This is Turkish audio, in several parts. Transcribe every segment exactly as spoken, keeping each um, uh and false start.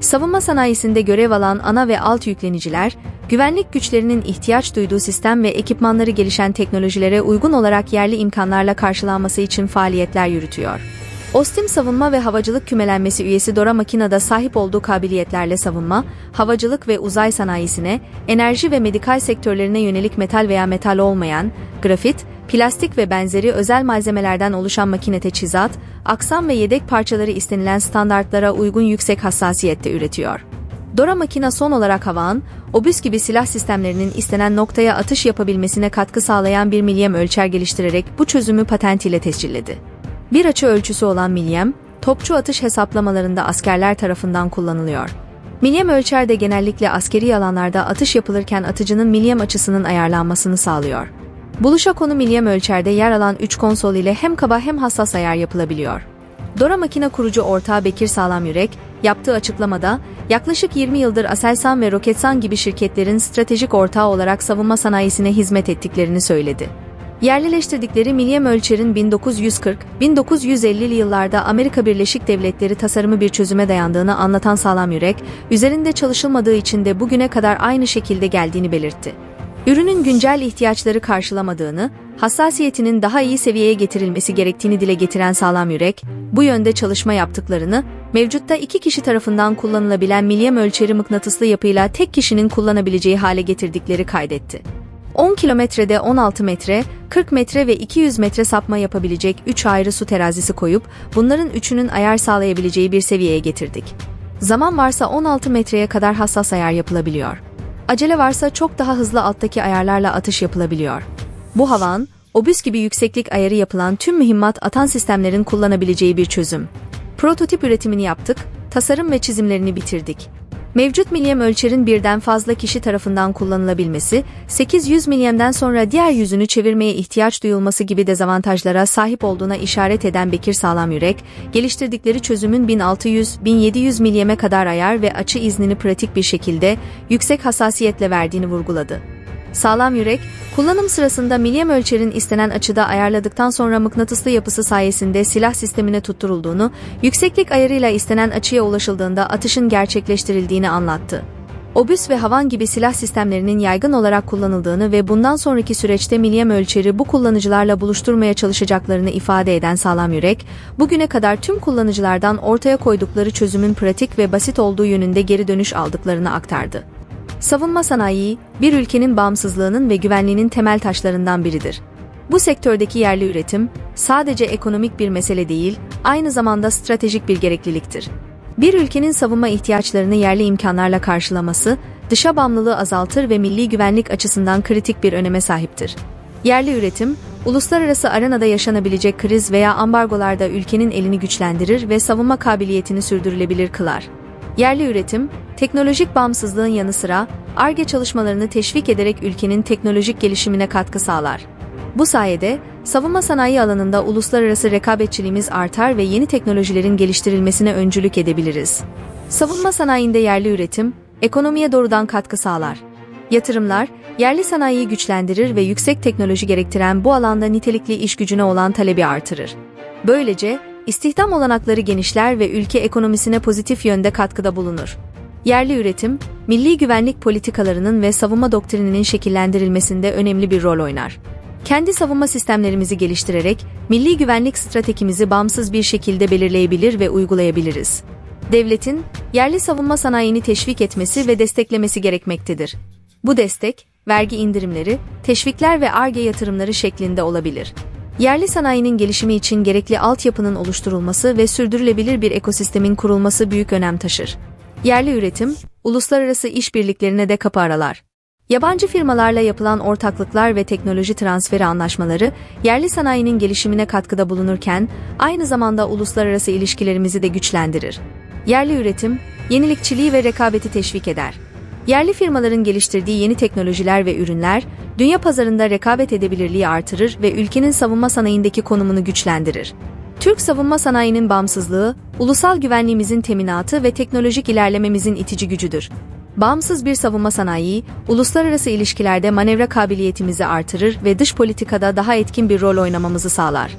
Savunma sanayisinde görev alan ana ve alt yükleniciler, güvenlik güçlerinin ihtiyaç duyduğu sistem ve ekipmanları gelişen teknolojilere uygun olarak yerli imkanlarla karşılanması için faaliyetler yürütüyor. Ostim Savunma ve Havacılık Kümelenmesi üyesi Dora Makina'da sahip olduğu kabiliyetlerle savunma, havacılık ve uzay sanayisine, enerji ve medikal sektörlerine yönelik metal veya metal olmayan, grafit, plastik ve benzeri özel malzemelerden oluşan makine teçhizat, aksam ve yedek parçaları istenilen standartlara uygun yüksek hassasiyette üretiyor. Dora Makina son olarak Havan, Obüs gibi silah sistemlerinin istenen noktaya atış yapabilmesine katkı sağlayan bir milyem ölçer geliştirerek bu çözümü patentiyle tescilledi. Bir açı ölçüsü olan milyem, topçu atış hesaplamalarında askerler tarafından kullanılıyor. Milyem ölçer de genellikle askeri alanlarda atış yapılırken atıcının milyem açısının ayarlanmasını sağlıyor. Buluşa konu milyem ölçerde yer alan üç konsol ile hem kaba hem hassas ayar yapılabiliyor. Dora Makina kurucu ortağı Bekir Sağlamyürek, yaptığı açıklamada, yaklaşık yirmi yıldır Aselsan ve Roketsan gibi şirketlerin stratejik ortağı olarak savunma sanayisine hizmet ettiklerini söyledi. Yerlileştirdikleri milyem ölçerin bin dokuz yüz kırk bin dokuz yüz ellili yıllarda Amerika Birleşik Devletleri tasarımı bir çözüme dayandığını anlatan Sağlamyürek, üzerinde çalışılmadığı için de bugüne kadar aynı şekilde geldiğini belirtti. Ürünün güncel ihtiyaçları karşılamadığını, hassasiyetinin daha iyi seviyeye getirilmesi gerektiğini dile getiren Sağlamyürek, bu yönde çalışma yaptıklarını, mevcutta iki kişi tarafından kullanılabilen milyem ölçeri mıknatıslı yapıyla tek kişinin kullanabileceği hale getirdikleri kaydetti. on kilometrede on altı metre, kırk metre ve iki yüz metre sapma yapabilecek üç ayrı su terazisi koyup, bunların üçünün ayar sağlayabileceği bir seviyeye getirdik. Zaman varsa on altı metreye kadar hassas ayar yapılabiliyor. Acele varsa çok daha hızlı alttaki ayarlarla atış yapılabiliyor. Bu Havan, Obüs gibi yükseklik ayarı yapılan tüm mühimmat atan sistemlerin kullanabileceği bir çözüm. Prototip üretimini yaptık, tasarım ve çizimlerini bitirdik. Mevcut milyem ölçerin birden fazla kişi tarafından kullanılabilmesi, sekiz yüz milyemden sonra diğer yüzünü çevirmeye ihtiyaç duyulması gibi dezavantajlara sahip olduğuna işaret eden Bekir Sağlamyürek, geliştirdikleri çözümün bin altı yüz bin yedi yüz milyeme kadar ayar ve açı iznini pratik bir şekilde, yüksek hassasiyetle verdiğini vurguladı. Sağlamyürek, kullanım sırasında milyem ölçerin istenen açıda ayarladıktan sonra mıknatıslı yapısı sayesinde silah sistemine tutturulduğunu, yükseklik ayarıyla istenen açıya ulaşıldığında atışın gerçekleştirildiğini anlattı. Obüs ve Havan gibi silah sistemlerinin yaygın olarak kullanıldığını ve bundan sonraki süreçte milyem ölçeri bu kullanıcılarla buluşturmaya çalışacaklarını ifade eden Sağlamyürek, bugüne kadar tüm kullanıcılardan ortaya koydukları çözümün pratik ve basit olduğu yönünde geri dönüş aldıklarını aktardı. Savunma sanayi, bir ülkenin bağımsızlığının ve güvenliğinin temel taşlarından biridir. Bu sektördeki yerli üretim, sadece ekonomik bir mesele değil, aynı zamanda stratejik bir gerekliliktir. Bir ülkenin savunma ihtiyaçlarını yerli imkanlarla karşılaması, dışa bağımlılığı azaltır ve milli güvenlik açısından kritik bir öneme sahiptir. Yerli üretim, uluslararası arenada yaşanabilecek kriz veya ambargolarda ülkenin elini güçlendirir ve savunma kabiliyetini sürdürülebilir kılar. Yerli üretim, teknolojik bağımsızlığın yanı sıra, Ar-Ge çalışmalarını teşvik ederek ülkenin teknolojik gelişimine katkı sağlar. Bu sayede, savunma sanayi alanında uluslararası rekabetçiliğimiz artar ve yeni teknolojilerin geliştirilmesine öncülük edebiliriz. Savunma sanayinde yerli üretim, ekonomiye doğrudan katkı sağlar. Yatırımlar, yerli sanayiyi güçlendirir ve yüksek teknoloji gerektiren bu alanda nitelikli iş gücüne olan talebi artırır. Böylece, İstihdam olanakları genişler ve ülke ekonomisine pozitif yönde katkıda bulunur. Yerli üretim, milli güvenlik politikalarının ve savunma doktrininin şekillendirilmesinde önemli bir rol oynar. Kendi savunma sistemlerimizi geliştirerek, milli güvenlik stratejimizi bağımsız bir şekilde belirleyebilir ve uygulayabiliriz. Devletin, yerli savunma sanayini teşvik etmesi ve desteklemesi gerekmektedir. Bu destek, vergi indirimleri, teşvikler ve Ar-Ge yatırımları şeklinde olabilir. Yerli sanayinin gelişimi için gerekli altyapının oluşturulması ve sürdürülebilir bir ekosistemin kurulması büyük önem taşır. Yerli üretim, uluslararası işbirliklerine de kapı aralar. Yabancı firmalarla yapılan ortaklıklar ve teknoloji transferi anlaşmaları, yerli sanayinin gelişimine katkıda bulunurken, aynı zamanda uluslararası ilişkilerimizi de güçlendirir. Yerli üretim, yenilikçiliği ve rekabeti teşvik eder. Yerli firmaların geliştirdiği yeni teknolojiler ve ürünler, dünya pazarında rekabet edebilirliği artırır ve ülkenin savunma sanayindeki konumunu güçlendirir. Türk savunma sanayinin bağımsızlığı, ulusal güvenliğimizin teminatı ve teknolojik ilerlememizin itici gücüdür. Bağımsız bir savunma sanayi, uluslararası ilişkilerde manevra kabiliyetimizi artırır ve dış politikada daha etkin bir rol oynamamızı sağlar.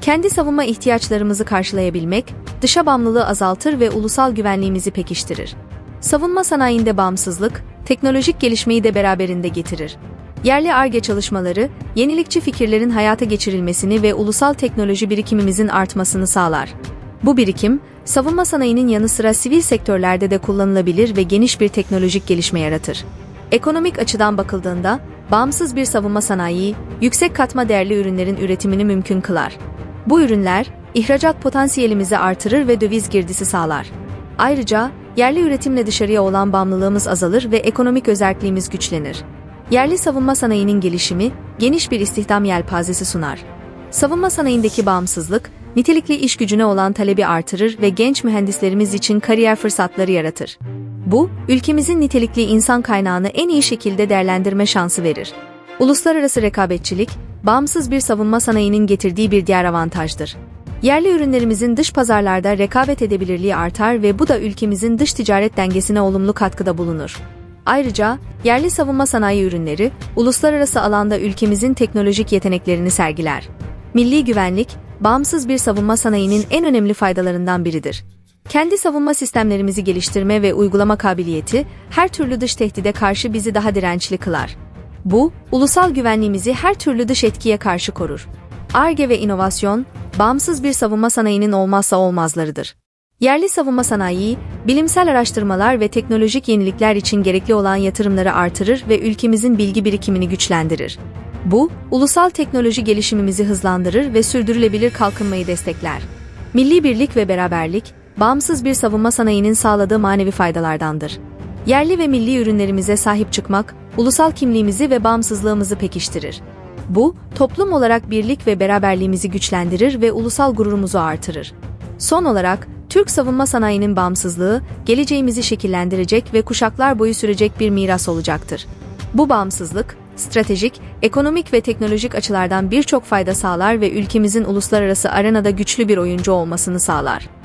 Kendi savunma ihtiyaçlarımızı karşılayabilmek, dışa bağımlılığı azaltır ve ulusal güvenliğimizi pekiştirir. Savunma sanayinde bağımsızlık, teknolojik gelişmeyi de beraberinde getirir. Yerli Ar-Ge çalışmaları, yenilikçi fikirlerin hayata geçirilmesini ve ulusal teknoloji birikimimizin artmasını sağlar. Bu birikim, savunma sanayinin yanı sıra sivil sektörlerde de kullanılabilir ve geniş bir teknolojik gelişme yaratır. Ekonomik açıdan bakıldığında, bağımsız bir savunma sanayi, yüksek katma değerli ürünlerin üretimini mümkün kılar. Bu ürünler, ihracat potansiyelimizi artırır ve döviz girdisi sağlar. Ayrıca, yerli üretimle dışarıya olan bağımlılığımız azalır ve ekonomik özerkliğimiz güçlenir. Yerli savunma sanayinin gelişimi, geniş bir istihdam yelpazesi sunar. Savunma sanayindeki bağımsızlık, nitelikli iş gücüne olan talebi artırır ve genç mühendislerimiz için kariyer fırsatları yaratır. Bu, ülkemizin nitelikli insan kaynağını en iyi şekilde değerlendirme şansı verir. Uluslararası rekabetçilik, bağımsız bir savunma sanayinin getirdiği bir diğer avantajdır. Yerli ürünlerimizin dış pazarlarda rekabet edebilirliği artar ve bu da ülkemizin dış ticaret dengesine olumlu katkıda bulunur. Ayrıca, yerli savunma sanayi ürünleri, uluslararası alanda ülkemizin teknolojik yeteneklerini sergiler. Milli güvenlik, bağımsız bir savunma sanayinin en önemli faydalarından biridir. Kendi savunma sistemlerimizi geliştirme ve uygulama kabiliyeti, her türlü dış tehdide karşı bizi daha dirençli kılar. Bu, ulusal güvenliğimizi her türlü dış etkiye karşı korur. Ar-Ge ve inovasyon, bağımsız bir savunma sanayinin olmazsa olmazlarıdır. Yerli savunma sanayi, bilimsel araştırmalar ve teknolojik yenilikler için gerekli olan yatırımları artırır ve ülkemizin bilgi birikimini güçlendirir. Bu, ulusal teknoloji gelişimimizi hızlandırır ve sürdürülebilir kalkınmayı destekler. Milli birlik ve beraberlik, bağımsız bir savunma sanayinin sağladığı manevi faydalardandır. Yerli ve milli ürünlerimize sahip çıkmak, ulusal kimliğimizi ve bağımsızlığımızı pekiştirir. Bu, toplum olarak birlik ve beraberliğimizi güçlendirir ve ulusal gururumuzu artırır. Son olarak, Türk savunma sanayinin bağımsızlığı, geleceğimizi şekillendirecek ve kuşaklar boyu sürecek bir miras olacaktır. Bu bağımsızlık, stratejik, ekonomik ve teknolojik açılardan birçok fayda sağlar ve ülkemizin uluslararası arenada güçlü bir oyuncu olmasını sağlar.